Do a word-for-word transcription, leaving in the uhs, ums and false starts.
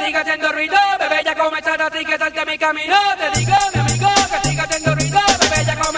siga haciendo ruido, bebé, ya comenzaste así que salte a mi camino. Te digo, mi amigo, que siga haciendo ruido, bebé, ya comenzaste.